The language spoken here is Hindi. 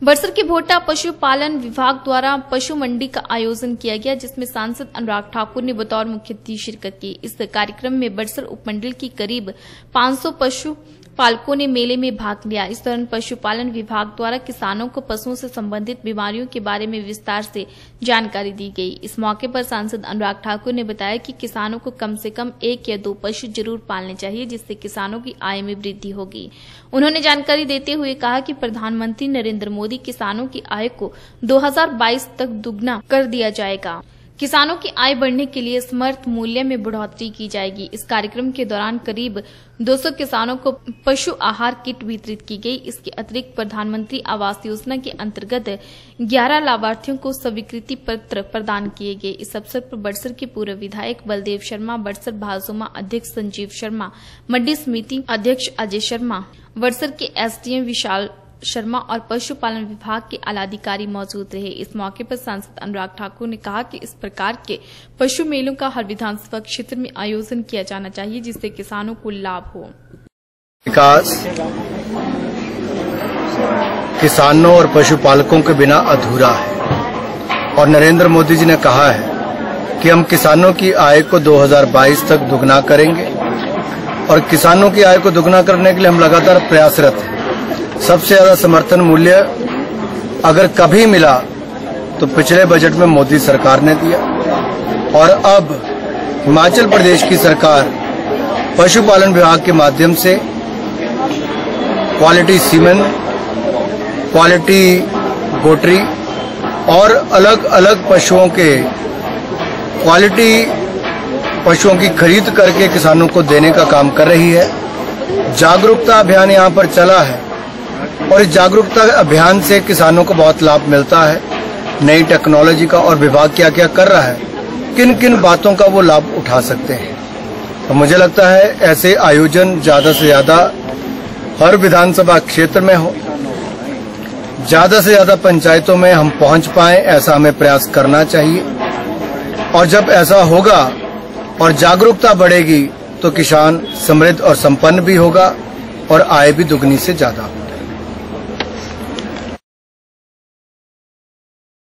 बड़सर के भोटा पशुपालन विभाग द्वारा पशु मंडी का आयोजन किया गया, जिसमें सांसद अनुराग ठाकुर ने बतौर मुख्य अतिथि शिरकत की। इस कार्यक्रम में बड़सर उपमंडल की करीब 500 पशु पालकों ने मेले में भाग लिया। इस दौरान पशुपालन विभाग द्वारा किसानों को पशुओं से संबंधित बीमारियों के बारे में विस्तार से जानकारी दी गई। इस मौके पर सांसद अनुराग ठाकुर ने बताया कि किसानों को कम से कम 1 या 2 पशु जरूर पालने चाहिए, जिससे किसानों की आय में वृद्धि होगी। उन्होंने जानकारी देते हुए कहा कि प्रधानमंत्री नरेंद्र मोदी किसानों की आय को 2022 तक दुगना कर दिया जाएगा। किसानों की आय बढ़ने के लिए समर्थ मूल्य में बढ़ोतरी की जाएगी। इस कार्यक्रम के दौरान करीब 200 किसानों को पशु आहार किट वितरित की गई। इसके अतिरिक्त प्रधानमंत्री आवास योजना के अंतर्गत 11 लाभार्थियों को स्वीकृति पत्र प्रदान किए गए। इस अवसर पर बड़सर के पूर्व विधायक बलदेव शर्मा, बड़सर भाजपा अध्यक्ष संजीव शर्मा, मंडी समिति अध्यक्ष अजय शर्मा, बड़सर के एसडीएम विशाल शर्मा और पशुपालन विभाग के आलाधिकारी मौजूद रहे। इस मौके पर सांसद अनुराग ठाकुर ने कहा कि इस प्रकार के पशु मेलों का हर विधानसभा क्षेत्र में आयोजन किया जाना चाहिए, जिससे किसानों को लाभ हो। विकास किसानों और पशुपालकों के बिना अधूरा है और नरेंद्र मोदी जी ने कहा है कि हम किसानों की आय को 2022 तक दुगना करेंगे और किसानों की आय को दुगना करने के लिए हम लगातार प्रयासरत हैं। सबसे ज्यादा समर्थन मूल्य अगर कभी मिला तो पिछले बजट में मोदी सरकार ने दिया और अब हिमाचल प्रदेश की सरकार पशुपालन विभाग के माध्यम से क्वालिटी सीमेन, क्वालिटी गोट्री और अलग अलग पशुओं के क्वालिटी पशुओं की खरीद करके किसानों को देने का काम कर रही है। जागरूकता अभियान यहाँ पर चला है और इस जागरूकता अभियान से किसानों को बहुत लाभ मिलता है। नई टेक्नोलॉजी का और विभाग क्या क्या कर रहा है, किन किन बातों का वो लाभ उठा सकते हैं। तो मुझे लगता है ऐसे आयोजन ज्यादा से ज्यादा हर विधानसभा क्षेत्र में हो, ज्यादा से ज्यादा पंचायतों में हम पहुंच पाएं, ऐसा हमें प्रयास करना चाहिए। और जब ऐसा होगा और जागरूकता बढ़ेगी तो किसान समृद्ध और संपन्न भी होगा और आय भी दुगनी से ज्यादा होगी।